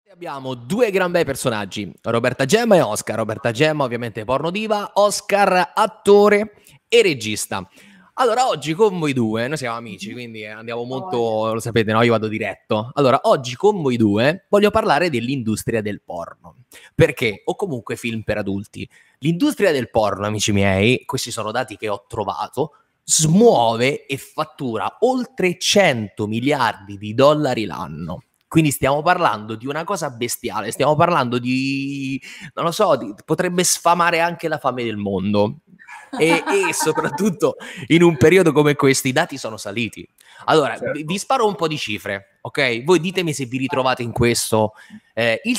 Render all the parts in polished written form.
Abbiamo due gran bei personaggi, Roberta Gemma e Oscar. Roberta Gemma ovviamente pornodiva, Oscar attore e regista. Allora, oggi con voi due, noi siamo amici, quindi andiamo molto, lo sapete, no? Io vado diretto. Allora, oggi con voi due voglio parlare dell'industria del porno. Perché? O comunque film per adulti. L'industria del porno, amici miei, questi sono dati che ho trovato, smuove e fattura oltre 100 miliardi di dollari l'anno. Quindi stiamo parlando di una cosa bestiale, stiamo parlando di, non lo so, potrebbe sfamare anche la fame del mondo. E soprattutto in un periodo come questo i dati sono saliti. Allora, Certo. vi sparo un po' di cifre, ok? Voi ditemi se vi ritrovate in questo. Il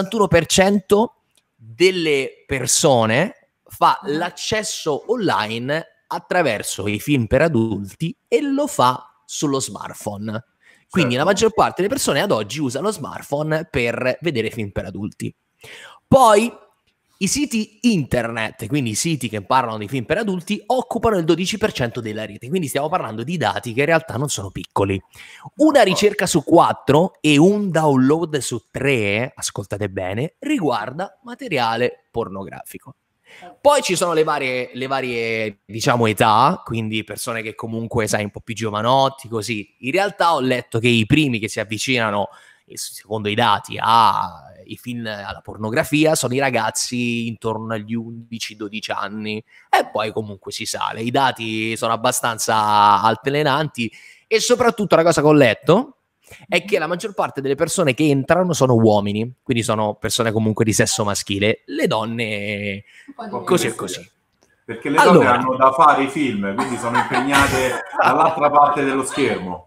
61% delle persone fa l'accesso online attraverso i film per adulti e lo fa sullo smartphone. Quindi la maggior parte delle persone ad oggi usa lo smartphone per vedere film per adulti. Poi i siti internet, quindi i siti che parlano di film per adulti, occupano il 12% della rete. Quindi stiamo parlando di dati che in realtà non sono piccoli. Una ricerca su 4 e un download su 3, ascoltate bene, riguarda materiale pornografico. Poi ci sono le varie, diciamo, età, quindi persone che comunque, sai, un po' più giovanotti, così. In realtà ho letto che i primi che si avvicinano, secondo i dati, ai film, alla pornografia, sono i ragazzi intorno agli 11-12 anni. E poi comunque si sale. I dati sono abbastanza altalenanti e soprattutto la cosa che ho letto è che la maggior parte delle persone che entrano sono uomini, quindi sono persone comunque di sesso maschile. Le donne così e così. Perché le donne hanno da fare i film, quindi sono impegnate dall'altra parte dello schermo.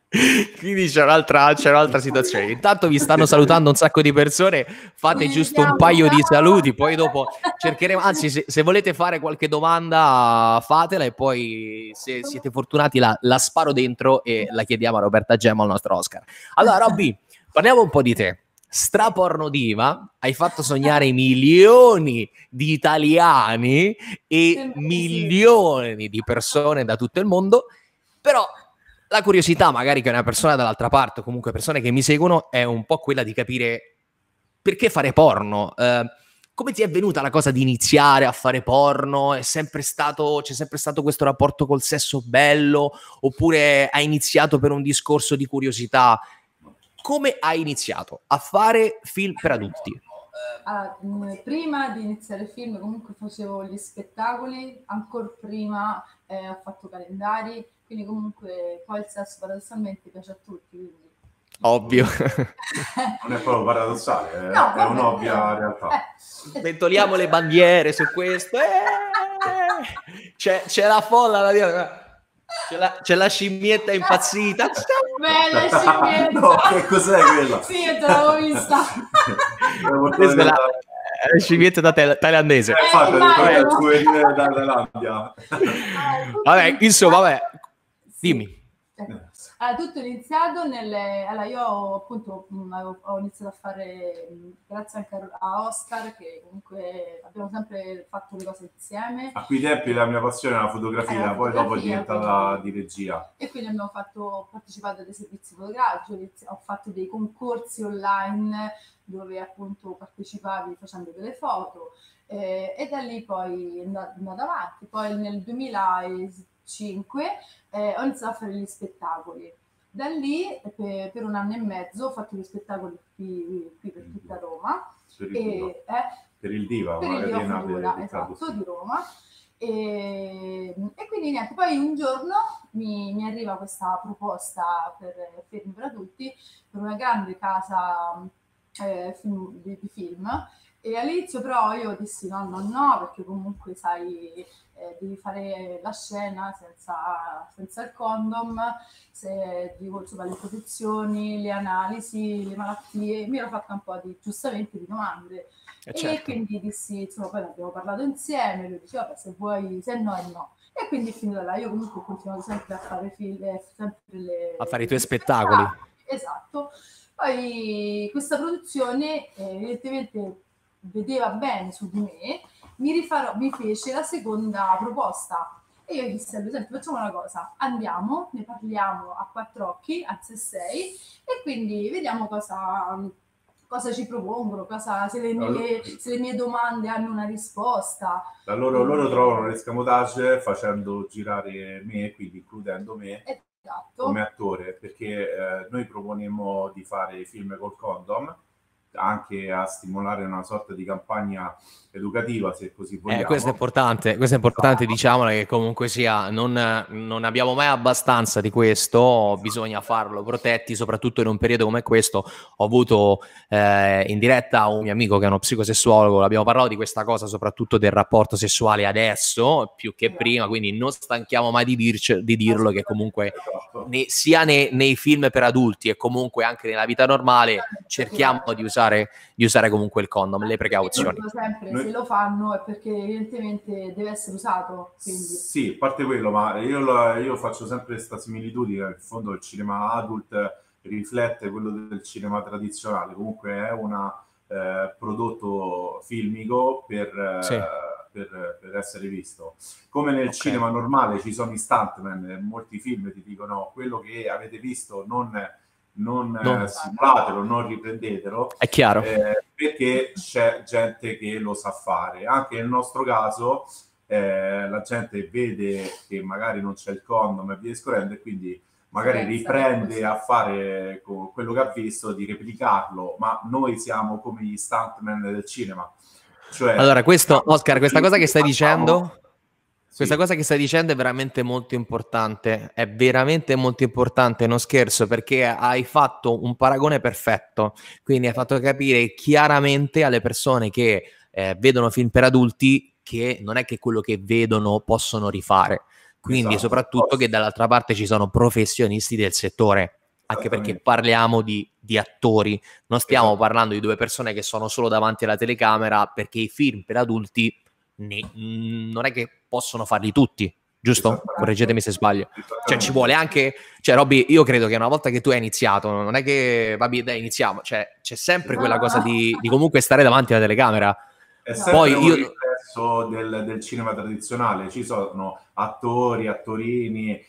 Quindi c'è un'altra situazione. Intanto vi stanno salutando un sacco di persone, fate giusto un paio di saluti, poi dopo cercheremo, anzi se volete fare qualche domanda fatela e poi se siete fortunati la sparo dentro e la chiediamo a Roberta Gemma, al nostro Oscar. Allora Robby, parliamo un po' di te. Straporno diva, hai fatto sognare milioni di italiani e milioni di persone da tutto il mondo, però la curiosità magari che una persona dall'altra parte o comunque persone che mi seguono è un po' quella di capire perché fare porno. Come ti è venuta la cosa di iniziare a fare porno? C'è sempre stato questo rapporto col sesso bello? Oppure hai iniziato per un discorso di curiosità? Come hai iniziato a fare film per adulti? Prima di iniziare il film comunque facevo gli spettacoli, ancora prima ho fatto calendari, quindi comunque poi il sesso paradossalmente piace a tutti. Quindi. Ovvio. Non è proprio paradossale, no, è un'ovvia realtà. Sventoliamo le bandiere su questo. C'è la folla da dire. C'è la scimmietta impazzita. Bella scimmietta. No, che cos'è quella? Sì, io te l'avevo vista. Questa è la scimmietta thailandese. Da Thailandia. Vabbè, insomma, vabbè. Dimmi. Tutto è iniziato allora io appunto ho iniziato a fare grazie anche a Oscar, che comunque abbiamo sempre fatto le cose insieme. A quei tempi la mia passione era la fotografia, poi dopo è diventata di regia. E quindi ho partecipato a dei servizi fotografici, ho fatto dei concorsi online dove appunto partecipavi facendo delle foto e da lì poi è andato avanti. Poi nel 2005 ho iniziato a fare gli spettacoli. Da lì per un anno e mezzo ho fatto gli spettacoli qui per tutta Roma. Per il Diva, esatto, di Roma. E quindi niente, poi un giorno mi arriva questa proposta per film per adulti per una grande casa di film. E all'inizio però io dissi no, perché comunque sai, devi fare la scena senza il condom, insomma, le posizioni, le analisi, le malattie. Mi ero fatta un po' giustamente di domande. Certo. E quindi dissi, insomma, poi abbiamo parlato insieme, lui diceva, vabbè, se vuoi, se no è no. E quindi è finito là. Io comunque ho continuato sempre a fare a fare i tuoi spettacoli. Esatto. Poi questa produzione evidentemente vedeva bene su di me, mi fece la seconda proposta e io dissi a lui, senti, facciamo una cosa, andiamo, ne parliamo a quattro occhi, anzi a sei, e quindi vediamo cosa cosa ci propongono, se le mie domande hanno una risposta. Loro trovano l'escamotage facendo girare me, quindi includendo me, come attore, perché noi proponemmo di fare film col condom, anche a stimolare una sorta di campagna educativa, se così vogliamo. Questo è importante, diciamola, che comunque sia, non abbiamo mai abbastanza di questo, bisogna farlo protetti, soprattutto in un periodo come questo. Ho avuto in diretta un mio amico che è uno psicosessuologo, abbiamo parlato di questa cosa, soprattutto del rapporto sessuale adesso, più che prima, quindi non stanchiamo mai di dirlo, che comunque sia nei film per adulti e comunque anche nella vita normale cerchiamo di usare comunque il condom, le precauzioni. Sempre, se lo fanno è perché evidentemente deve essere usato. Quindi. Sì, a parte quello, ma io faccio sempre questa similitudine, in fondo il cinema adult riflette quello del cinema tradizionale, comunque è un prodotto filmico per essere visto. Come nel cinema normale ci sono i stuntman, molti film ti dicono quello che avete visto non simulatelo, non riprendetelo. È chiaro. Perché c'è gente che lo sa fare. Anche nel nostro caso la gente vede che magari non c'è il condom e via discorrendo, e quindi magari riprende a fare quello che ha visto, di replicarlo, ma noi siamo come gli stuntman del cinema. Cioè, allora, Oscar, questa cosa che stai dicendo... Questa cosa che stai dicendo è veramente molto importante, non scherzo, perché hai fatto un paragone perfetto, quindi hai fatto capire chiaramente alle persone che vedono film per adulti che non è che quello che vedono possono rifare, quindi soprattutto che dall'altra parte ci sono professionisti del settore, anche perché parliamo di attori, non stiamo parlando di due persone che sono solo davanti alla telecamera, perché i film per adulti non è che possono farli tutti, giusto? Correggetemi se sbaglio. Cioè ci vuole anche, cioè Robby, io credo che una volta che tu hai iniziato, non è che vabbè dai iniziamo, cioè c'è sempre quella cosa di comunque stare davanti alla telecamera. È sempre un riflesso del cinema tradizionale, ci sono attori, attorini,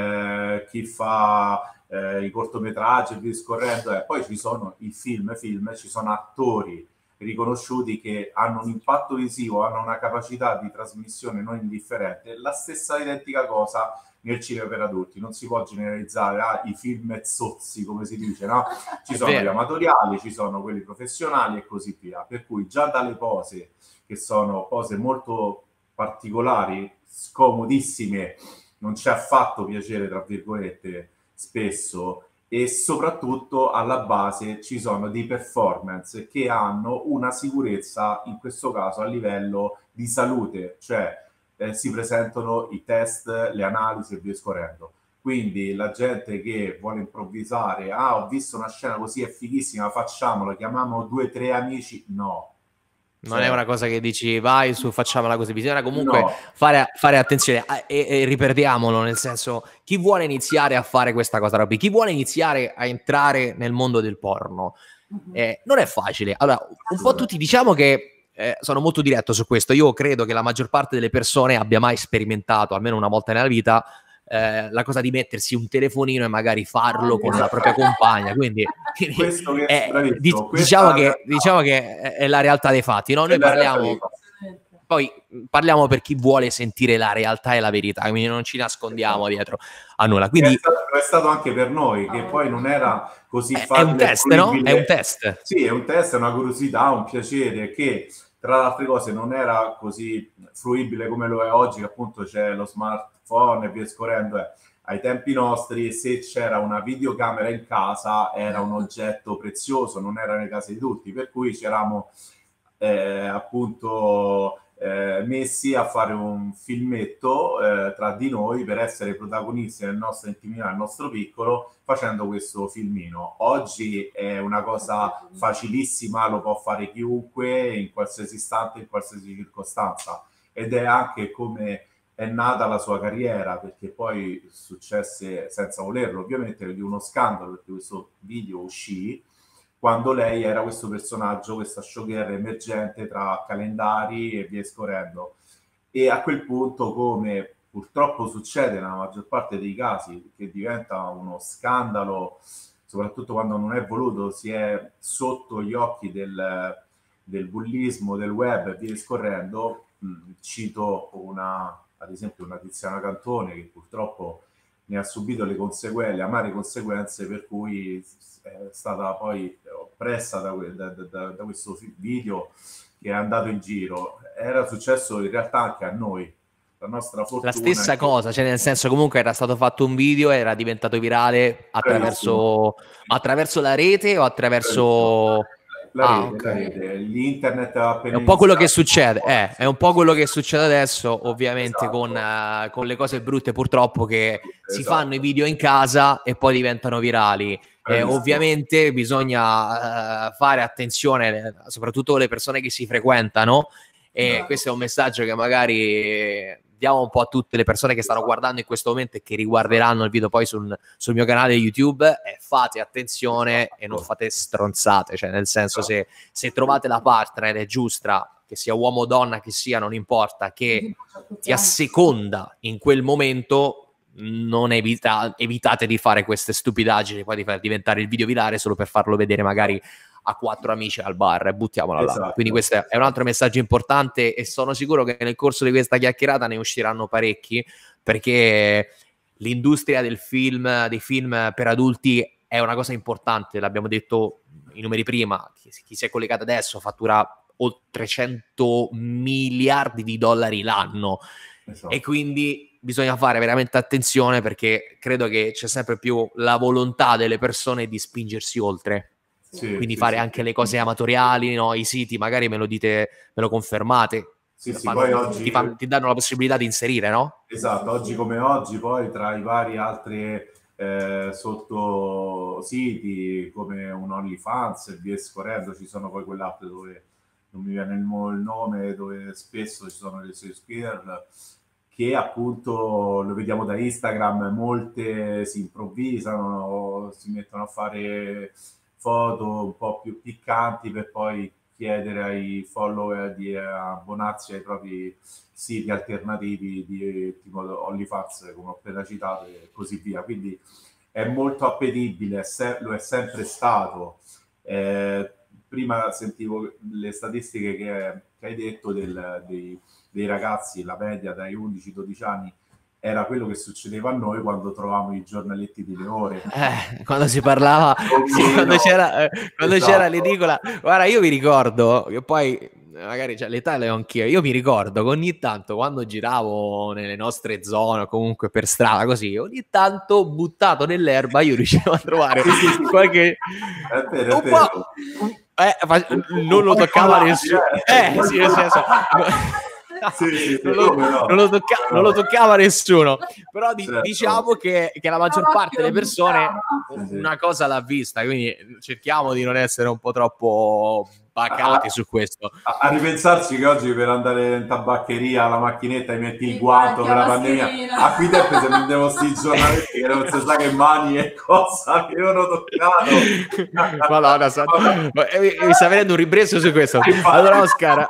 chi fa i cortometraggi e via discorrendo, poi ci sono i film, ci sono attori riconosciuti che hanno un impatto visivo, hanno una capacità di trasmissione non indifferente. La stessa identica cosa nel cinema per adulti, non si può generalizzare i film zozzi, come si dice, no? Ci sono gli amatoriali, ci sono quelli professionali e così via, per cui già dalle pose, che sono pose molto particolari, scomodissime, non c'è affatto piacere, tra virgolette, spesso, e soprattutto alla base ci sono dei performance che hanno una sicurezza, in questo caso a livello di salute, cioè si presentano i test, le analisi e via scorrendo. Quindi la gente che vuole improvvisare, ho visto una scena così, è fighissima, facciamola, chiamiamo 2 o 3 amici, no. Non è una cosa che dici vai su, facciamola così, bisogna comunque fare attenzione e riperdiamolo, nel senso, chi vuole iniziare a fare questa cosa, Robby, chi vuole iniziare a entrare nel mondo del porno, non è facile. Allora, un po' tutti diciamo che sono molto diretto su questo, io credo che la maggior parte delle persone abbia mai sperimentato, almeno una volta nella vita, la cosa di mettersi un telefonino e magari farlo con la propria compagna, quindi diciamo che è la realtà dei fatti, no? Noi parliamo per chi vuole sentire la realtà e la verità, quindi non ci nascondiamo dietro a nulla. Quindi è stato anche per noi, che poi non era così facile. È un test, no? È un test. Sì, è un test, è una curiosità, un piacere che tra le altre cose non era così fruibile come lo è oggi, che appunto c'è lo smartphone e via scorrendo. Ai tempi nostri, se c'era una videocamera in casa, era un oggetto prezioso, non era nelle case di tutti, per cui c'eravamo appunto messi a fare un filmetto tra di noi per essere protagonisti nella nostra intimità, nel nostro piccolo, facendo questo filmino. Oggi è una cosa facilissima, lo può fare chiunque in qualsiasi istante, in qualsiasi circostanza, ed è anche come è nata la sua carriera, perché poi successe, senza volerlo ovviamente, di uno scandalo, perché questo video uscì quando lei era questo personaggio, questa showgirl emergente tra calendari e via scorrendo. E a quel punto, come purtroppo succede nella maggior parte dei casi, che diventa uno scandalo soprattutto quando non è voluto, si è sotto gli occhi del bullismo, del web e via discorrendo. Cito ad esempio una Tiziana Cantone che purtroppo ne ha subito le amare conseguenze, per cui è stata poi oppressa da questo video che è andato in giro. Era successo in realtà anche a noi. La nostra fortuna la stessa cosa, cioè nel senso, comunque era stato fatto un video, era diventato virale attraverso la rete o attraverso la okay. rete, l'internet appena è un po' quello che succede, è un po' quello che succede adesso, ovviamente, esatto. con le cose brutte purtroppo che si esatto. fanno i video in casa e poi diventano virali. Ovviamente bisogna fare attenzione, soprattutto le persone che si frequentano, e questo è un messaggio che magari diamo un po' a tutte le persone che stanno guardando in questo momento e che riguarderanno il video poi sul mio canale YouTube. Fate attenzione e non fate stronzate, cioè nel senso, se trovate la partner giusta, che sia uomo o donna che sia, non importa, che ti asseconda in quel momento, non evitate di fare queste stupidaggini, poi di far diventare il video virale solo per farlo vedere magari a 4 amici al bar, e buttiamola là. Quindi questo è un altro messaggio importante, e sono sicuro che nel corso di questa chiacchierata ne usciranno parecchi, perché l'industria dei film per adulti è una cosa importante. L'abbiamo detto i numeri prima, chi si è collegato adesso fattura oltre 100 miliardi di dollari l'anno. E quindi bisogna fare veramente attenzione, perché credo che c'è sempre più la volontà delle persone di spingersi oltre. Quindi fare anche le cose amatoriali, no? I siti, magari me lo dite, me lo confermate, poi oggi ti danno la possibilità di inserire, no? Esatto, oggi come oggi, poi tra i vari altri sotto siti come un OnlyFans e via scorrendo, ci sono poi quell'app dove non mi viene il nome, dove spesso ci sono le sex girl, che appunto lo vediamo da Instagram, molte si improvvisano, si mettono a fare foto un po' più piccanti per poi chiedere ai follower di abbonarsi ai propri siti alternativi di tipo OnlyFans, come ho appena citato, e così via. Quindi è molto appetibile, lo è sempre stato. Prima sentivo le statistiche che hai detto dei ragazzi, la media dai 11-12 anni, era quello che succedeva a noi quando trovavamo i giornaletti di Leone. Quando si parlava, quando c'era l'edicola. Guarda, io mi ricordo, che poi magari l'età le ho anch'io, io mi ricordo che ogni tanto quando giravo nelle nostre zone o comunque per strada così, ogni tanto buttato nell'erba io riuscivo a trovare qualche... È vero. Non lo toccava nessuno. Non lo toccava nessuno, però diciamo che la maggior parte delle persone una cosa l'ha vista, quindi cerchiamo di non essere un po' troppo bacati su questo. A ripensarci che oggi per andare in tabaccheria alla macchinetta metti il guanto per la pandemia, a qui tempi se prendevo sti giornaletti che non si sa che mani e cosa avevano toccato. Madonna, mi sta venendo un ribrezzo su questo. Allora Oscar,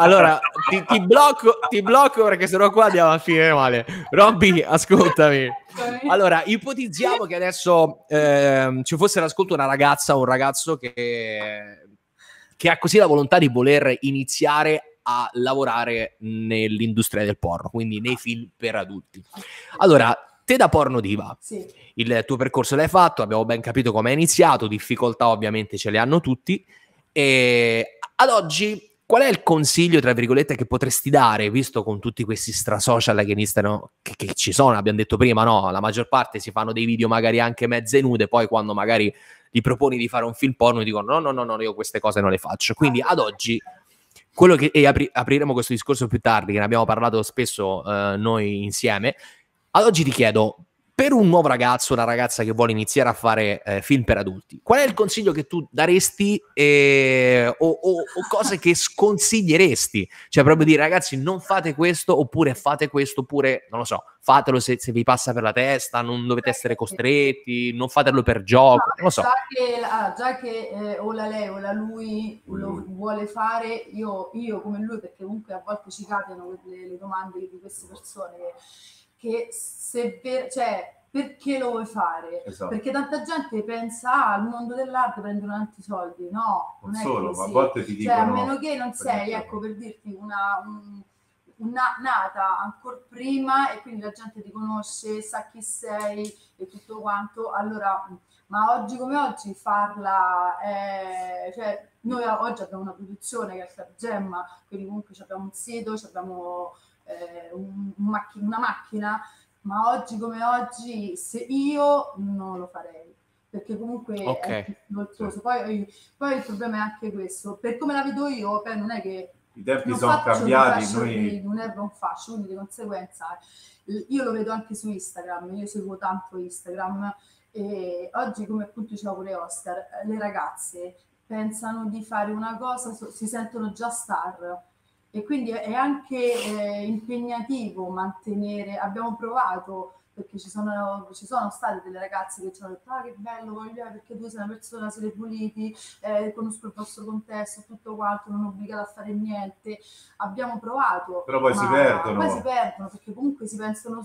ti blocco perché sennò qua andiamo a finire male. Robby, ascoltami. Allora, ipotizziamo che adesso ci fosse all'ascolto una ragazza o un ragazzo che ha così la volontà di voler iniziare a lavorare nell'industria del porno, quindi nei film per adulti. Allora, te da porno diva, il tuo percorso l'hai fatto, abbiamo ben capito come hai iniziato, difficoltà ovviamente ce le hanno tutti, e ad oggi qual è il consiglio, tra virgolette, che potresti dare, visto con tutti questi social che iniziano, che ci sono, abbiamo detto prima, no? La maggior parte si fanno dei video magari anche mezze nude, poi quando magari gli proponi di fare un film porno dicono no, io queste cose non le faccio. Quindi ad oggi, quello che apriremo questo discorso più tardi, che ne abbiamo parlato spesso noi insieme, ad oggi ti chiedo, per un nuovo ragazzo, una ragazza che vuole iniziare a fare film per adulti, qual è il consiglio che tu daresti o cose che sconsiglieresti? Cioè proprio dire, ragazzi, non fate questo, oppure fate questo, oppure, non lo so, fatelo se vi passa per la testa, non dovete essere costretti, non fatelo per gioco, non lo so. Già che o la lei o la lui lo vuole fare, io come lui, perché comunque a volte ci capitano le domande di queste persone che se cioè perché lo vuoi fare? Esatto. Perché tanta gente pensa, al mondo dell'arte prendono tanti soldi. No, Non non è solo, così. ma a volte ti Cioè, dicono... a meno che non sei, ecco, per dirti, nata ancora prima e quindi la gente ti conosce, sa chi sei e tutto quanto, allora, ma oggi come oggi farla, cioè, noi oggi abbiamo una produzione che è Fab Gemma, quindi comunque abbiamo un sito, abbiamo una macchina, ma oggi come oggi se io non lo farei, perché comunque è difficoltoso. Poi il problema è anche questo, per come la vedo io, non è che i tempi sono cambiati, noi non erba un fascio, quindi di conseguenza io lo vedo anche su Instagram, io seguo tanto Instagram e oggi, come appunto diceva pure Oscar, le ragazze pensano di fare una cosa, si sentono già star e quindi è anche impegnativo mantenere, abbiamo provato perché ci sono state delle ragazze che ci hanno detto che bello, voglio perché tu sei una persona, siete puliti, conosco il vostro contesto, tutto quanto, non obbligata a fare niente. Abbiamo provato, però poi si perdono perché comunque si sentono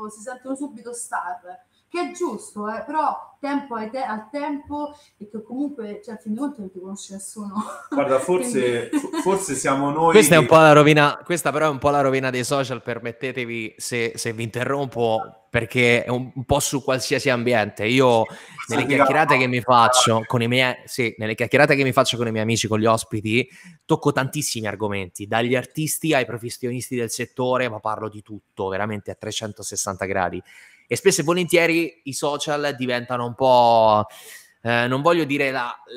subito star, che è giusto, però tempo al tempo e che comunque, cioè, a fin di conto non ti conosce nessuno. Guarda, forse siamo noi. Questa è un po' la rovina, questa però è un po' la rovina dei social, permettetevi se vi interrompo, perché è un po' su qualsiasi ambiente. Io nelle chiacchierate che mi faccio con i miei, nelle chiacchierate che mi faccio con i miei amici, con gli ospiti, tocco tantissimi argomenti, dagli artisti ai professionisti del settore, ma parlo di tutto, veramente a 360 gradi. E spesso e volentieri i social diventano un po', non voglio dire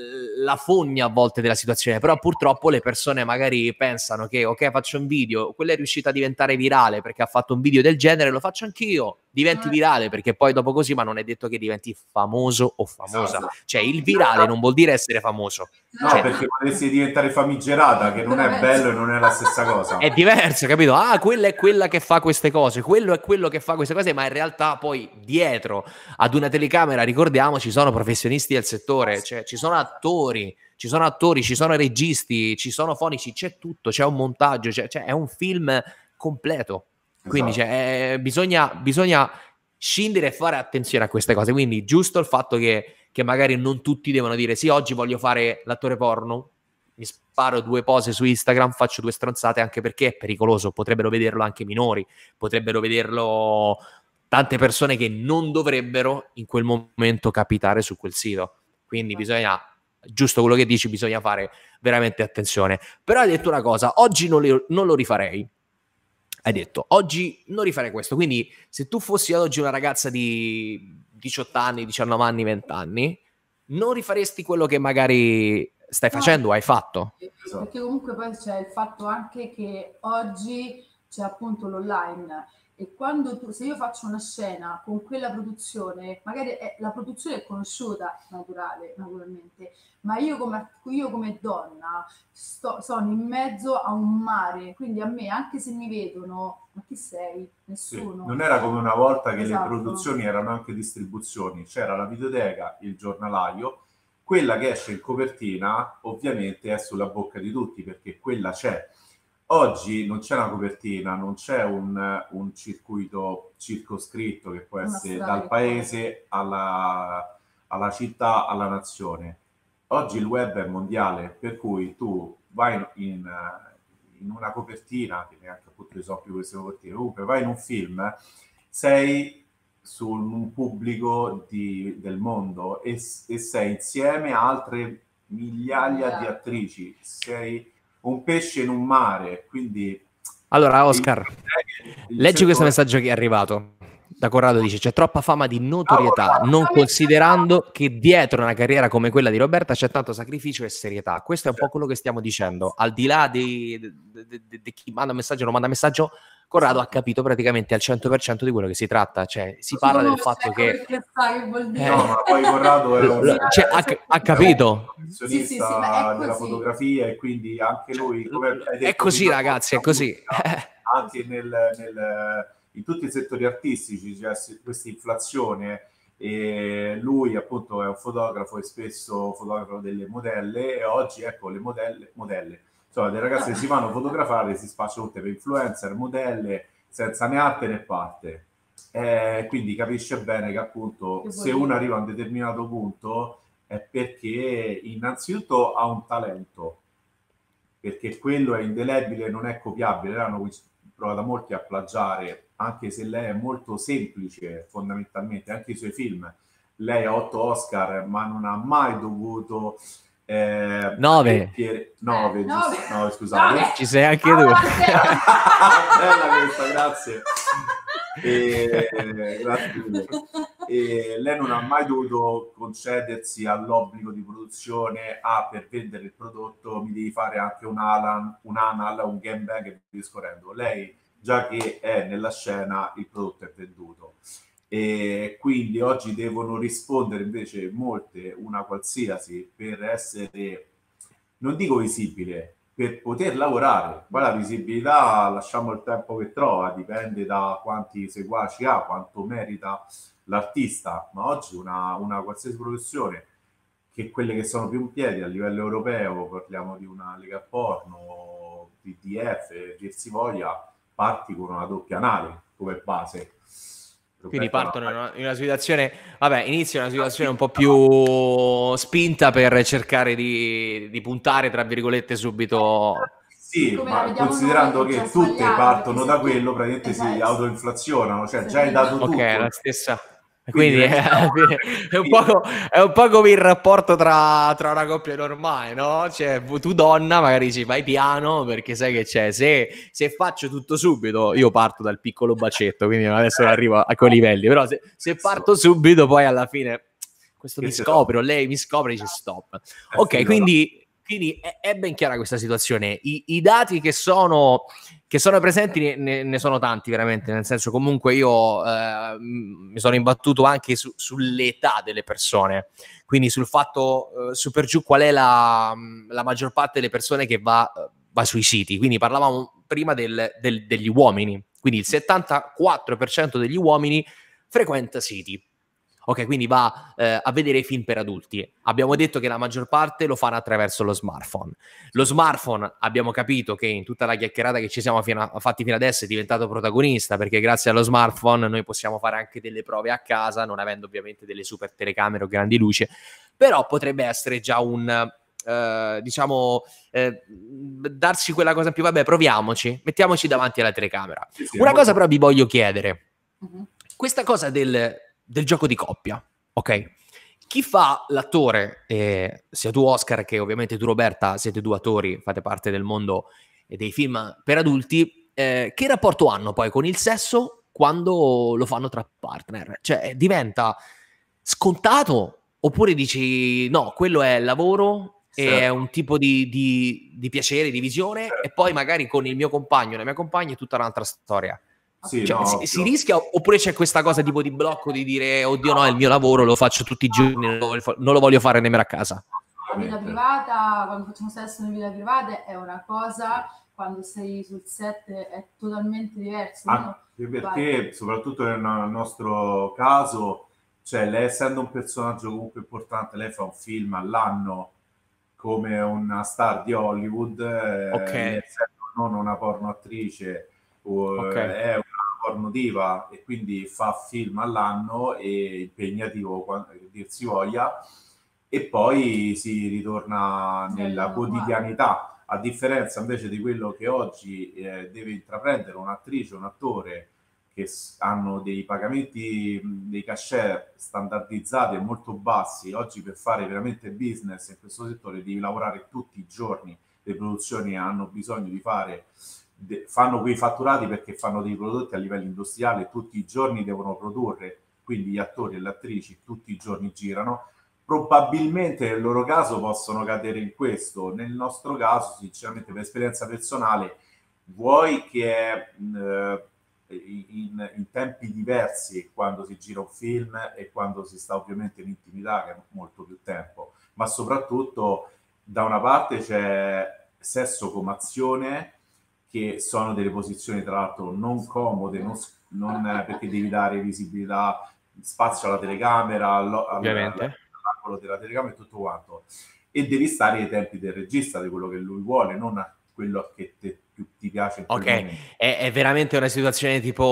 la fogna a volte della situazione, però purtroppo le persone magari pensano che ok, faccio un video, quella è riuscita a diventare virale perché ha fatto un video del genere, lo faccio anch'io, diventi virale, perché poi dopo così, ma non è detto che diventi famoso o famosa. Esatto. Cioè il virale non vuol dire essere famoso. No, cioè, perché potresti diventare famigerata, che non è bello e non è la stessa cosa. È diverso, capito? Ah, quella è quella che fa queste cose, quello è quello che fa queste cose, ma in realtà poi dietro ad una telecamera, ricordiamo, ci sono professionisti del settore, cioè ci sono attori, ci sono registi, ci sono fonici, c'è tutto, c'è un montaggio, cioè è un film completo. Quindi Esatto. bisogna scindere e fare attenzione a queste cose. Quindi giusto il fatto che magari non tutti devono dire sì, oggi voglio fare l'attore porno, mi sparo 2 pose su Instagram, faccio 2 stronzate, anche perché è pericoloso, potrebbero vederlo anche minori, potrebbero vederlo tante persone che non dovrebbero in quel momento capitare su quel sito. Quindi bisogna, giusto quello che dici, bisogna fare veramente attenzione. Però hai detto una cosa, oggi non lo rifarei. Hai detto, oggi non rifarei questo. Quindi se tu fossi ad oggi una ragazza di 18 anni, 19 anni, 20 anni, non rifaresti quello che magari stai facendo o hai fatto? Perché comunque poi c'è il fatto anche che oggi c'è appunto l'online e quando se io faccio una scena con quella produzione, magari la produzione è conosciuta, naturalmente, ma io come donna sono in mezzo a un mare, quindi a me, anche se mi vedono, ma chi sei? Nessuno. Sì. Non era come una volta che le produzioni erano anche distribuzioni, c'era la videoteca, il giornalaio, quella che esce in copertina ovviamente è sulla bocca di tutti perché quella c'è. Oggi non c'è una copertina, non c'è un circuito circoscritto che può essere dal paese alla città, alla nazione. Oggi il web è mondiale, per cui tu vai in una copertina, che neanche appunto so più queste copertine, comunque vai in un film, sei su un pubblico del mondo e sei insieme a altre migliaia di attrici, sei un pesce in un mare, quindi... Allora, Oscar, leggi questo messaggio che è arrivato. Da Corrado dice, c'è troppa fama di notorietà, non considerando che dietro una carriera come quella di Roberta c'è tanto sacrificio e serietà. Questo è un po' quello che stiamo dicendo. Al di là di chi manda messaggio o non manda messaggio, Corrado ha capito praticamente al 100% di quello che si tratta. Cioè, si parla del fatto che... No, ma poi Corrado ha capito. Professionista della fotografia e quindi anche lui... È così, ragazzi, è così. Anche in tutti i settori artistici c'è questa inflazione e lui appunto è un fotografo e spesso fotografo delle modelle e oggi ecco le modelle insomma le ragazze che si fanno fotografare si spacciano tutte per influencer, modelle senza né arte né parte Quindi capisce bene che appunto se uno arriva a un determinato punto è perché innanzitutto ha un talento, perché quello è indelebile, non è copiabile. L'hanno provato molti a plagiare, anche se lei è molto semplice fondamentalmente, anche i suoi film. Lei ha 8 Oscar, ma non ha mai dovuto... 9. 9, scusate. 9. Ci sei anche tu. Bella questa, grazie. Grazie. E lei non ha mai dovuto concedersi all'obbligo di produzione, per vendere il prodotto mi devi fare anche un ANAL, un gangbang e via discorrendo. Lei, già che è nella scena, il prodotto è venduto. E quindi oggi devono rispondere invece molte, una qualsiasi, per essere, non dico visibile, per poter lavorare. Poi la visibilità lasciamo il tempo che trova, dipende da quanti seguaci ha, quanto merita l'artista, ma oggi una qualsiasi professione, che quelle che sono più in piedi a livello europeo, parliamo di una Lega Porno, DDF, dir si voglia, parti con una doppia nave come base. Quindi partono in una situazione, vabbè, inizia una situazione un po' più spinta per cercare di puntare, tra virgolette, subito. Sì, ma considerando che tutte partono da quello, praticamente si autoinflazionano, cioè già hai dato tutto. Ok, la stessa. Quindi è un po' come il rapporto tra una coppia normale, no? Cioè, tu donna magari ci vai piano perché sai che c'è. Se faccio tutto subito, io parto dal piccolo bacetto, quindi adesso arrivo a quei livelli. Però se parto subito, poi alla fine questo mi scopre, o lei mi scopre e dice stop. Ok, quindi è ben chiara questa situazione. I dati che sono presenti ne sono tanti veramente, nel senso, comunque io mi sono imbattuto anche sull'età delle persone, quindi sul fatto su per giù qual è la maggior parte delle persone che va sui siti. Quindi parlavamo prima degli uomini, quindi il 74% degli uomini frequenta siti. Ok, quindi va a vedere i film per adulti. Abbiamo detto che la maggior parte lo fanno attraverso lo smartphone. Lo smartphone, abbiamo capito che in tutta la chiacchierata che ci siamo fatti fino adesso, è diventato protagonista, perché grazie allo smartphone noi possiamo fare anche delle prove a casa, non avendo ovviamente delle super telecamere o grandi luci, però potrebbe essere già darsi quella cosa in più, vabbè, proviamoci, mettiamoci davanti alla telecamera. Una cosa però vi voglio chiedere, questa cosa del gioco di coppia, ok? Chi fa l'attore, sia tu Oscar che ovviamente tu Roberta, siete due attori, fate parte del mondo dei film per adulti, che rapporto hanno poi con il sesso quando lo fanno tra partner? Cioè diventa scontato oppure dici no, quello è lavoro, è un tipo di piacere, di visione, e poi magari con il mio compagno, la mia compagna è tutta un'altra storia. Sì, cioè, si rischia, oppure c'è questa cosa tipo di blocco di dire oddio no, è il mio lavoro, lo faccio tutti i giorni, non lo voglio fare nemmeno a casa? La vita privata, quando facciamo sesso nella vita privata è una cosa, quando sei sul set è totalmente diverso. Anche perché soprattutto nel nostro caso, cioè lei essendo un personaggio comunque importante, lei fa un film all'anno come una star di Hollywood, essendo non una porno attrice, è una porno diva e quindi fa film all'anno, e impegnativo che dir si voglia, e poi si ritorna nella quotidianità, a differenza invece di quello che oggi deve intraprendere un'attrice, un attore, che hanno dei pagamenti, dei cachet standardizzati e molto bassi. Oggi per fare veramente business in questo settore devi lavorare tutti i giorni, le produzioni hanno bisogno di fanno quei fatturati perché fanno dei prodotti a livello industriale, tutti i giorni devono produrre, quindi gli attori e le attrici tutti i giorni girano. Probabilmente nel loro caso possono cadere in questo, nel nostro caso sinceramente per esperienza personale, vuoi che è in tempi diversi quando si gira un film e quando si sta ovviamente in intimità, che è molto più tempo, ma soprattutto da una parte c'è sesso come azione, che sono delle posizioni tra l'altro non comode, non perché devi dare visibilità, spazio alla telecamera, all'angolo della telecamera e tutto quanto, e devi stare ai tempi del regista, di quello che lui vuole, non a quello che più ti piace in quel momento. È veramente una situazione tipo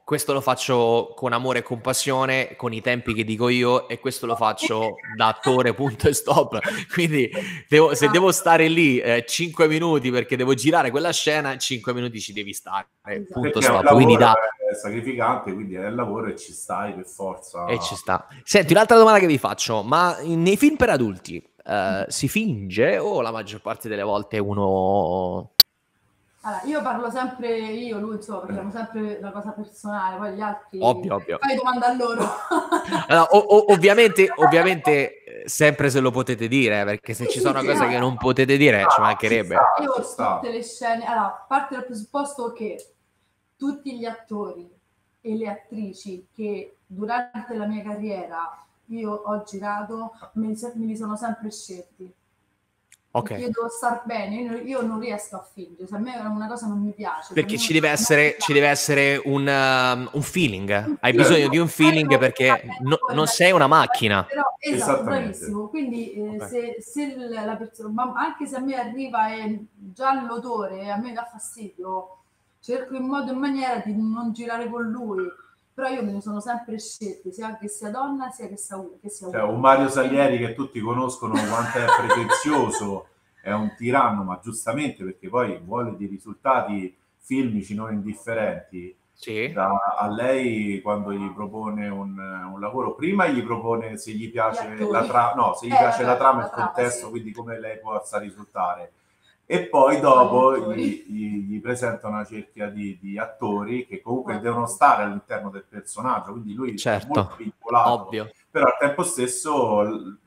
questo lo faccio con amore e compassione, con i tempi che dico io, e questo lo faccio da attore, punto e stop. Quindi se devo stare lì 5 minuti perché devo girare quella scena, 5 minuti ci devi stare, punto, perché stop. è un Quindi lavoro, è sacrificante, quindi è il lavoro e ci stai per forza. E ci sta. Senti, un'altra domanda che vi faccio, ma nei film per adulti si finge o la maggior parte delle volte uno... Allora, io parlo sempre, lui, insomma, parliamo sempre la cosa personale, poi gli altri... Ovvio. Fai domanda a loro. Allora, ovviamente sempre se lo potete dire, perché se ci sono cose che non potete dire ci mancherebbe. Io tutte le scene... Allora, parte dal presupposto che tutti gli attori e le attrici che durante la mia carriera io ho girato, me li sono sempre scelti. Ok. Io devo star bene, io non riesco a fingere, se a me una cosa non mi piace. Perché ci deve essere un feeling, hai bisogno di un feeling perché non sei una macchina. Però, esatto, bravissimo, quindi se la persona, anche se a me arriva già l'odore, a me dà fastidio, cerco in modo e maniera di non girare con lui. Però io me ne sono sempre scelti, sia che sia donna, sia che sia uomo. Cioè, un Mario Salieri che tutti conoscono quanto è pretenzioso, è un tiranno, ma giustamente perché poi vuole dei risultati filmici non indifferenti. Sì. A lei quando gli propone un lavoro, prima gli propone se gli piace la trama, il contesto, sì. Quindi come lei possa risultare. E poi dopo gli presenta una cerchia di attori che comunque devono stare all'interno del personaggio, quindi lui è molto vincolato, ovvio. Però al tempo stesso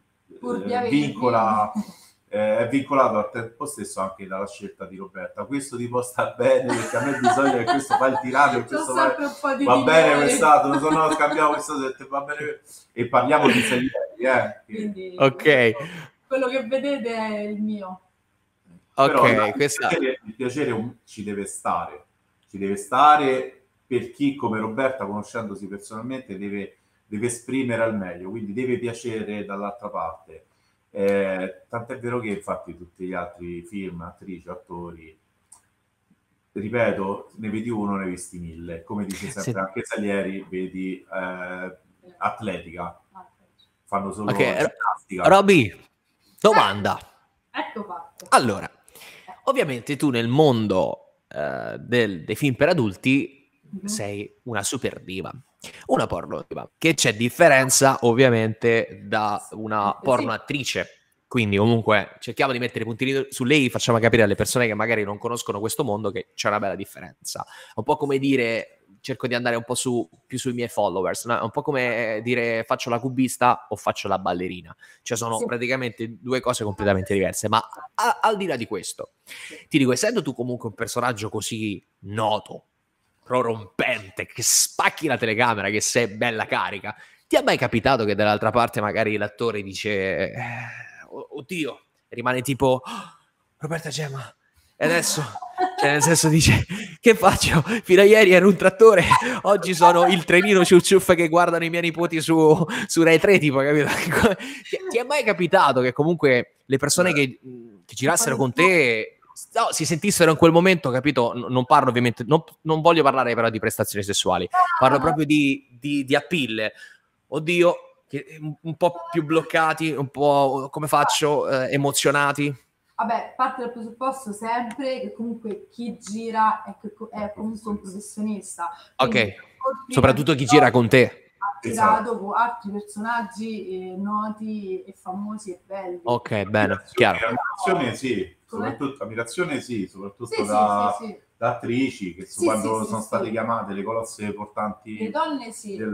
è vincolato al tempo stesso anche dalla scelta di Roberta. Questo ti può star bene perché a me bisogna che questo fa il tirano e questo va bene quest'altro, no, scambiamo questo va bene, e parliamo di Salieri, quindi, ok, quello che vedete è il mio. Però il piacere ci deve stare per chi come Roberta, conoscendosi personalmente, deve esprimere al meglio, quindi deve piacere dall'altra parte. Tant'è vero che infatti tutti gli altri film, attrici, attori, ripeto, ne vedi uno, ne visti 1000, come dice sempre anche Salieri, vedi atletica, fanno solo ginnastica. Roby, domanda. Ecco fatto. Allora, ovviamente tu nel mondo dei film per adulti sei una super diva, una porno diva, che c'è differenza ovviamente da una porno attrice. Quindi comunque cerchiamo di mettere i puntini su lei, facciamo capire alle persone che magari non conoscono questo mondo che c'è una bella differenza. Un po' come dire, cerco di andare un po' più sui miei followers, no? Un po' come dire faccio la cubista o faccio la ballerina. Cioè sono praticamente due cose completamente diverse, ma al di là di questo, ti dico, essendo tu comunque un personaggio così noto, prorompente, che spacchi la telecamera, che sei bella carica, ti è mai capitato che dall'altra parte magari l'attore dice oddio, rimane tipo Roberta Gemma, e adesso, cioè nel senso dice, che faccio? Fino a ieri ero un trattore, oggi sono il trenino ciuff ciuff che guardano i miei nipoti su Rai 3, tipo, capito? Ti è mai capitato che comunque le persone che girassero con te si sentissero in quel momento, capito? Non parlo ovviamente, non voglio parlare però di prestazioni sessuali, parlo proprio di appeal. Oddio, un po' più bloccati, un po' come faccio, emozionati? Vabbè, parte dal presupposto sempre che comunque chi gira è comunque un professionista. Ok, soprattutto chi gira con te. Ha girato con altri personaggi noti e famosi e belli. Ok, bene, chiaro. Ammirazione soprattutto da attrici che quando sono state chiamate le colosse portanti, le donne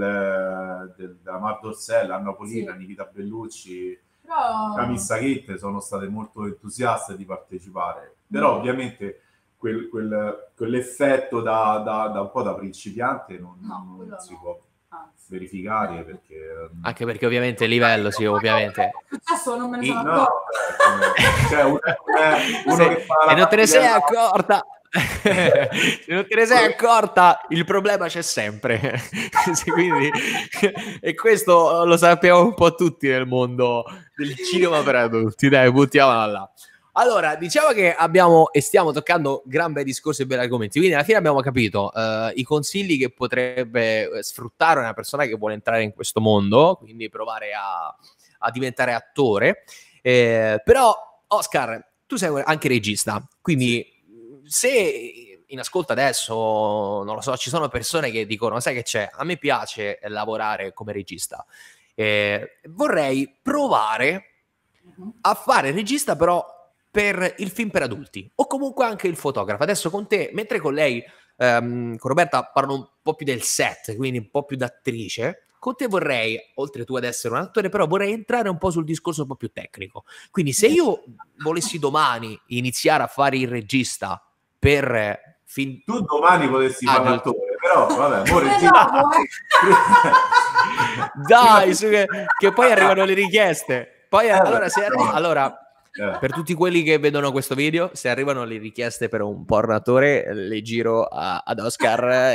da Mar Dorsella, Anna Polina, Nikita Bellucci, Camille Sacchette, sono state molto entusiaste di partecipare. Però ovviamente quell'effetto da un po' da principiante non si può verificare, perché anche perché ovviamente il livello ovviamente non me ne sono accorta. Cioè, uno che fa e non te ne sei accorta. Se non te ne sei accorta, il problema c'è sempre. Quindi, e questo lo sappiamo un po' tutti nel mondo del cinema per adulti. Dai, buttiamola là. Allora, diciamo che abbiamo e stiamo toccando gran bei discorsi e bei argomenti, quindi alla fine abbiamo capito i consigli che potrebbe sfruttare una persona che vuole entrare in questo mondo, quindi provare a diventare attore. Però, Oscar, tu sei anche regista, quindi se in ascolto adesso, non lo so, ci sono persone che dicono, sai che c'è, a me piace lavorare come regista, vorrei provare a fare il regista però per il film per adulti o comunque anche il fotografo. Adesso con te, mentre con lei, con Roberta, parlo un po' più del set, quindi un po' più d'attrice, con te vorrei, oltre tu ad essere un attore, però vorrei entrare un po' sul discorso un po' più tecnico. Quindi se io volessi domani iniziare a fare il regista per film... Tu domani potessi fare l'attore, però vabbè, dai, che poi arrivano le richieste. Poi allora, per tutti quelli che vedono questo video, se arrivano le richieste per un pornatore, le giro ad Oscar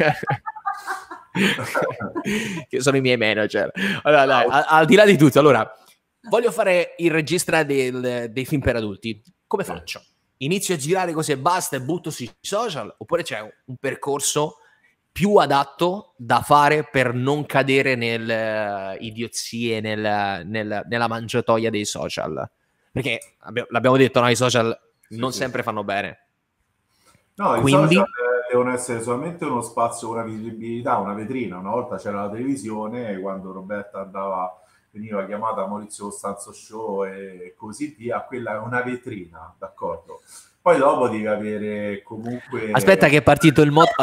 che sono i miei manager. Allora, dai, al di là di tutto, allora, voglio fare il regista dei film per adulti. Come faccio? Inizio a girare così e basta e butto sui social? Oppure c'è un percorso più adatto da fare per non cadere nelle idiozie, nella mangiatoia dei social? Perché l'abbiamo detto, no, i social non sempre fanno bene. No, quindi... i social devono essere solamente uno spazio, una visibilità, una vetrina. Una volta c'era la televisione, quando Roberta veniva chiamata Maurizio Costanzo Show e così via, quella è una vetrina, d'accordo? Poi dopo devi avere comunque... Aspetta che è partito il moto...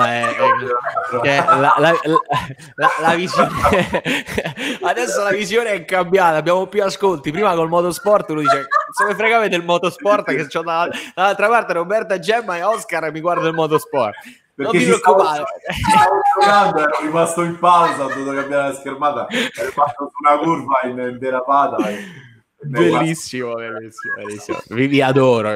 la visione... Adesso la visione è cambiata, abbiamo più ascolti. Prima col motorsport uno dice, se mi fregate del motorsport, che c'ho dall'altra parte Roberta, Gemma e Oscar mi guarda il motorsport. Perché non mi preoccupare. Stavo giocando, ero rimasto in pausa, ho dovuto cambiare la schermata, ero fatto su una curva in derapata. Bellissimo. Vi adoro.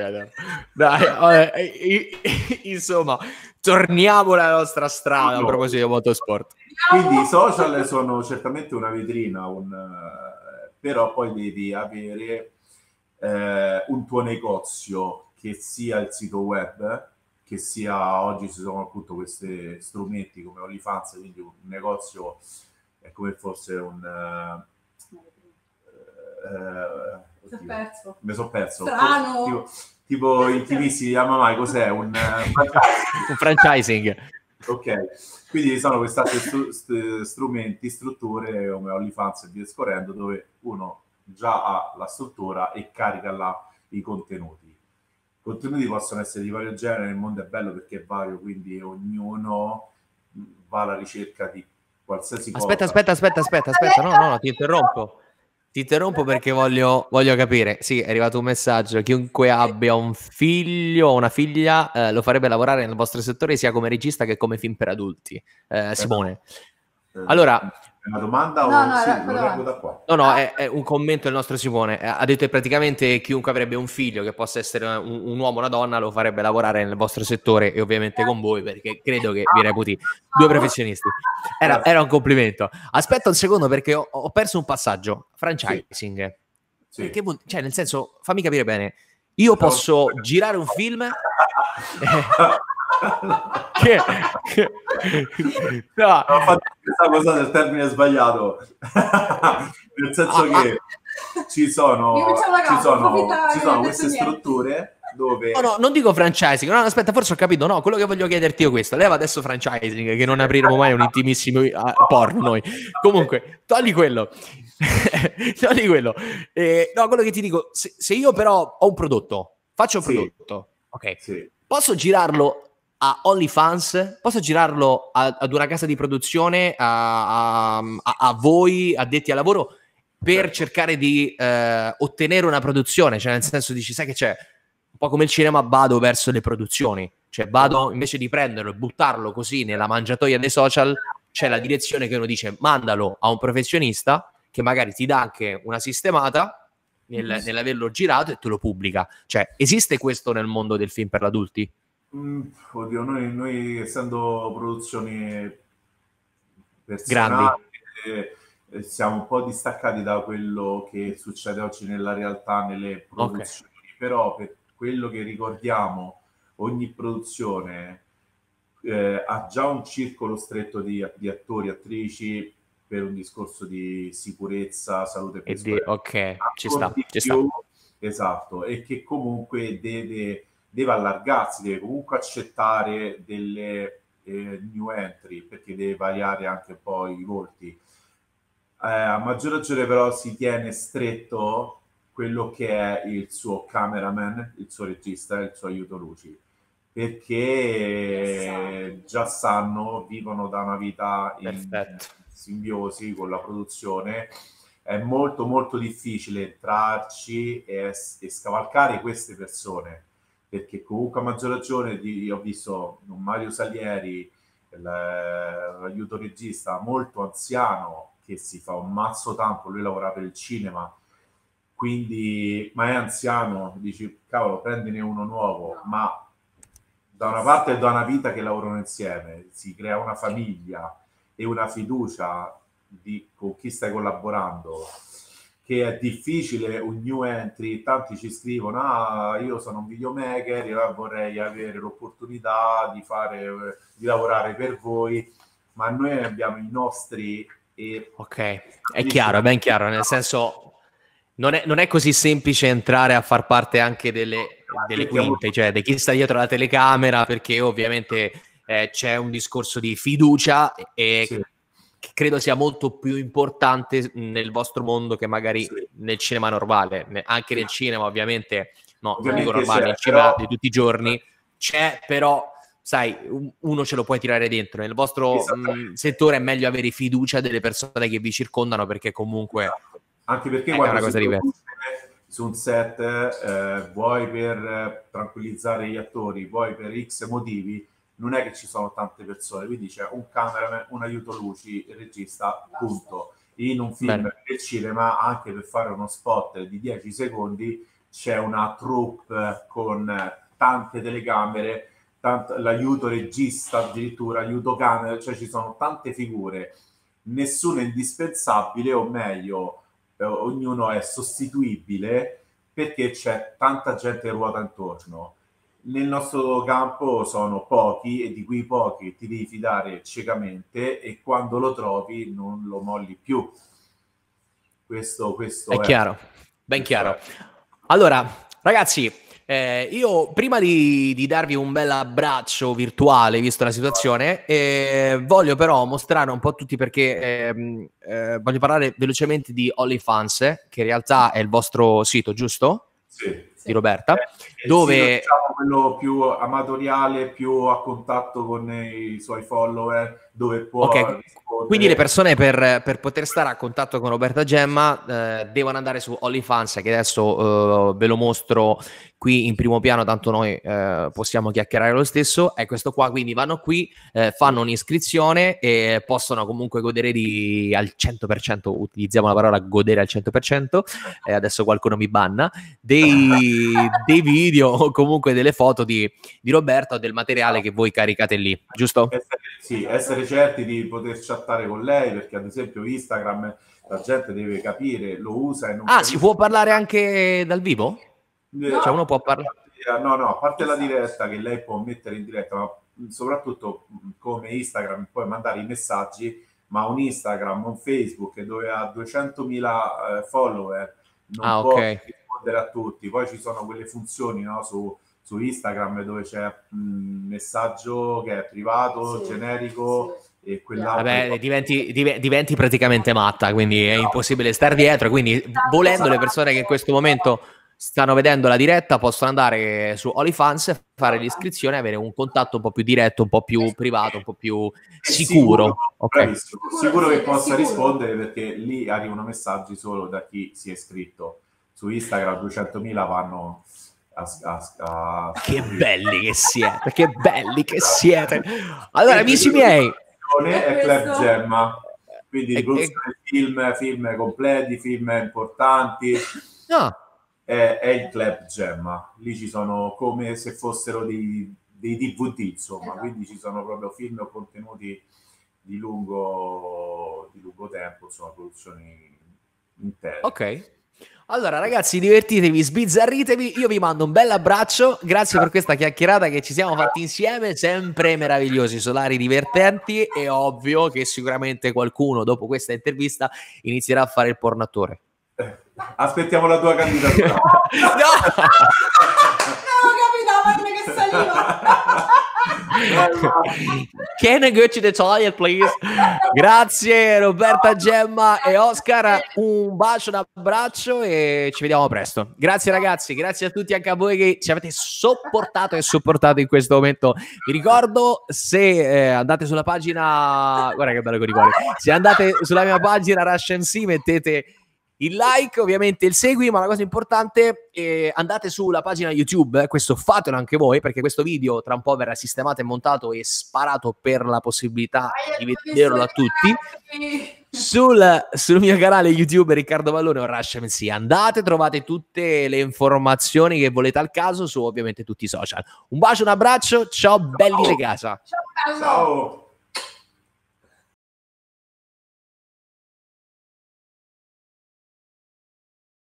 Dai, insomma, torniamo alla nostra strada a proposito di motorsport. Quindi i social sono certamente una vetrina, però poi devi avere un tuo negozio, che sia il sito web, che sia, oggi ci sono appunto questi strumenti come OnlyFans, quindi un negozio è come fosse un... mi sono perso. Tipo intimissimi di Amamai, cos'è? Un franchising. Ok, quindi sono questi strumenti, strutture come OnlyFans e via scorrendo, dove uno già ha la struttura e carica là i contenuti. I contenuti possono essere di vario genere, il mondo è bello perché è vario, quindi ognuno va alla ricerca di qualsiasi cosa. Aspetta, no, ti interrompo. Ti interrompo perché voglio capire. Sì, è arrivato un messaggio. Chiunque abbia un figlio o una figlia lo farebbe lavorare nel vostro settore sia come regista che come film per adulti. Simone. Allora... Una domanda lo leggo da qua? No, è un commento del nostro Simone. Ha detto che praticamente chiunque avrebbe un figlio, che possa essere un uomo o una donna, lo farebbe lavorare nel vostro settore e ovviamente con voi, perché credo che vi reputi due professionisti. Era un complimento. Aspetta un secondo perché ho perso un passaggio. Franchising. Sì. Cioè, nel senso, fammi capire bene. Io posso girare un film... No, ho fatto questa cosa del termine sbagliato. Nel senso che ci sono queste strutture dove... No, non dico franchising. No, aspetta, forse ho capito. No, quello che voglio chiederti io è questo. Leva adesso franchising, che non apriremo mai un intimissimo porno noi. Comunque, togli quello. No, quello che ti dico, se io però ho un prodotto, faccio un prodotto, ok, posso girarlo a OnlyFans, posso girarlo ad una casa di produzione, a voi addetti al lavoro, per cercare di ottenere una produzione, cioè nel senso dici, sai che c'è, un po' come il cinema, vado verso le produzioni, cioè vado, invece di prenderlo e buttarlo così nella mangiatoia dei social, c'è la direzione che uno dice mandalo a un professionista che magari ti dà anche una sistemata nell'averlo girato e te lo pubblica. Cioè, esiste questo nel mondo del film per adulti? Oddio, noi essendo produzioni personali siamo un po' distaccati da quello che succede oggi nella realtà, nelle produzioni però per quello che ricordiamo, ogni produzione ha già un circolo stretto di attori, attrici, per un discorso di sicurezza, salute e ok, ci sta, ci sta. Esatto, e che comunque deve allargarsi, deve comunque accettare delle new entry, perché deve variare anche un po' i volti. A maggior ragione però si tiene stretto quello che è il suo cameraman, il suo regista, il suo aiuto luci, perché già vivono da una vita in simbiosi con la produzione. È molto molto difficile entrarci e scavalcare queste persone, perché comunque a maggior ragione ho visto un Mario Salieri, l'aiuto regista molto anziano, che si fa un mazzo tanto, lui lavora per il cinema, quindi, ma è anziano, dici, cavolo, prendine uno nuovo, ma da una parte è da una vita che lavorano insieme, si crea una famiglia e una fiducia con chi stai collaborando, che è difficile un new entry. Tanti ci scrivono: io sono un videomaker, io vorrei avere l'opportunità di lavorare per voi, ma noi abbiamo i nostri. Ok, è chiaro, è ben chiaro, nel senso non è così semplice entrare a far parte anche delle quinte, cioè di chi sta dietro la telecamera, perché ovviamente c'è un discorso di fiducia e che credo sia molto più importante nel vostro mondo che magari nel cinema normale. Anche nel cinema ovviamente, no, non dico normale, nel cinema di tutti i giorni c'è, però sai, uno ce lo puoi tirare dentro. Nel vostro settore è meglio avere fiducia delle persone che vi circondano, perché comunque anche perché è quando una cosa diversa. Su un set, vuoi per tranquillizzare gli attori, vuoi per X motivi, non è che ci sono tante persone, quindi c'è un cameraman, un aiuto luci, il regista, punto. In un film del cinema, anche per fare uno spot di 10 secondi, c'è una troupe con tante telecamere, l'aiuto regista, addirittura aiuto camera, cioè ci sono tante figure, nessuno è indispensabile, o meglio, ognuno è sostituibile, perché c'è tanta gente che ruota intorno. Nel nostro campo sono pochi, e di quei pochi ti devi fidare ciecamente, e quando lo trovi non lo molli più. Questo è chiaro, ben chiaro. Allora, ragazzi, io prima di darvi un bel abbraccio virtuale, visto la situazione, voglio però mostrare un po' a tutti, perché voglio parlare velocemente di OnlyFans, che in realtà è il vostro sito, giusto? Sì. Di Roberta, dove sito, diciamo, quello più amatoriale, più a contatto con i suoi follower, dove può rispondere. Quindi le persone per poter stare a contatto con Roberta Gemma devono andare su OnlyFans, che adesso ve lo mostro qui in primo piano, tanto noi possiamo chiacchierare lo stesso. È questo qua, quindi vanno qui, fanno un'iscrizione e possono comunque godere al 100%, utilizziamo la parola godere al 100%, adesso qualcuno mi banna, dei video o comunque delle foto di Roberta o del materiale che voi caricate lì, giusto? Essere certi di poter chattare con lei, perché ad esempio Instagram la gente deve capire, lo usa e non capisce. Si può parlare anche dal vivo? Cioè uno può parlare? No, a parte la diretta che lei può mettere in diretta, ma soprattutto come Instagram puoi mandare i messaggi, ma un Instagram, un Facebook dove ha 200.000 follower non può rispondere a tutti. Poi ci sono quelle funzioni, no, su Instagram dove c'è un messaggio che è privato, generico, e quell'altro. Vabbè, diventi praticamente matta, quindi è impossibile stare dietro. Quindi, volendo, le persone che in questo momento stanno vedendo la diretta possono andare su OnlyFans, fare l'iscrizione e avere un contatto un po' più diretto, un po' più privato, un po' più sicuro. Sicuro che possa rispondere, perché lì arrivano messaggi solo da chi si è iscritto. Su Instagram 200.000 vanno che belli che siete, che belli che siete. Allora, amici miei, è Club Gemma, quindi film completi, film importanti. È il Club Gemma. Lì ci sono come se fossero dei DVD, insomma, quindi ci sono proprio film o contenuti di lungo tempo, insomma, produzioni intere. Allora ragazzi, divertitevi, sbizzarritevi, io vi mando un bel abbraccio, grazie per questa chiacchierata che ci siamo fatti insieme, sempre meravigliosi, solari divertenti, e ovvio che sicuramente qualcuno dopo questa intervista inizierà a fare il pornatore. Aspettiamo la tua candidatura. No! No, capito, che saliva. Can I go to the toilet, please? Grazie Roberta, Gemma e Oscar, un bacio, un abbraccio e ci vediamo presto. Grazie ragazzi, grazie a tutti, anche a voi che ci avete sopportato e supportato in questo momento. Vi ricordo, se andate sulla pagina, guarda che bello con i cuori, se andate sulla mia pagina Rush MC, mettete il like, ovviamente il segui, ma la cosa importante è andate sulla pagina YouTube, questo fatelo anche voi, perché questo video tra un po' verrà sistemato e montato e sparato per la possibilità di vederlo a tutti. Sul mio canale YouTube Riccardo Vallone o Rush MC andate, trovate tutte le informazioni che volete al caso su ovviamente tutti i social. Un bacio, un abbraccio, ciao belli di casa. Ciao. Ciao.